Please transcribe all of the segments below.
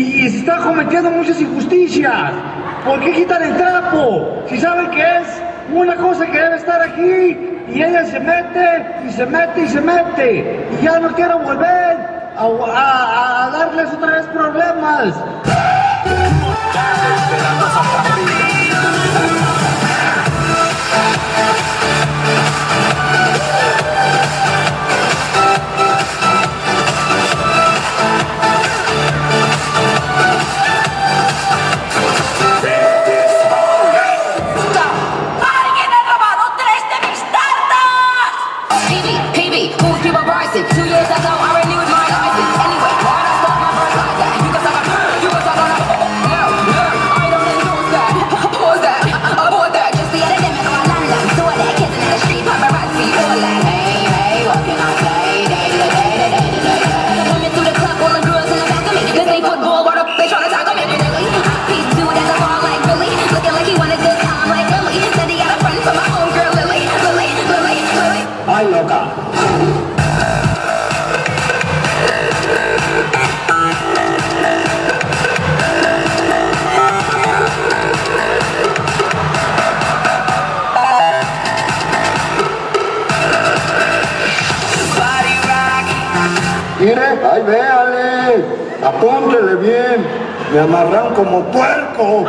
y se están cometiendo muchas injusticias. ¿Por qué quitan el trapo? Si saben que es una cosa que debe estar aquí y ella se mete y se mete y se mete y ya no quiero volver a darles otra vez problemas. ¡Ay, loca! Mire, ahí véale, apúntele bien, me amarran como puerco.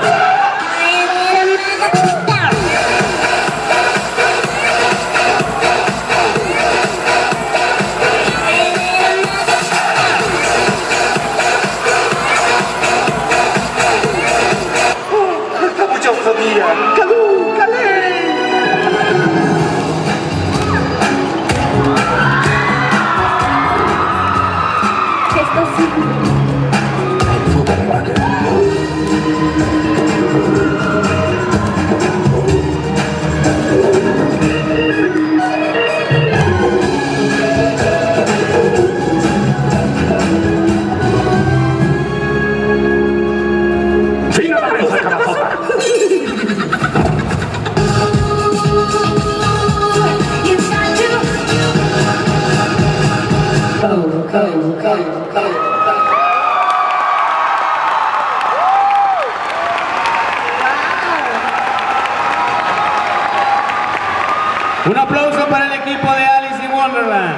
Mucha osadía. ¡Calú, calé! Un aplauso para el equipo de Alice in Wonderland.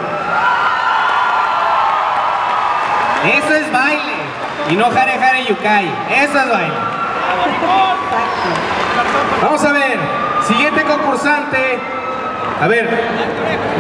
Eso es baile y no jare jare yukai. Eso es baile. Vamos a ver, siguiente concursante. A ver.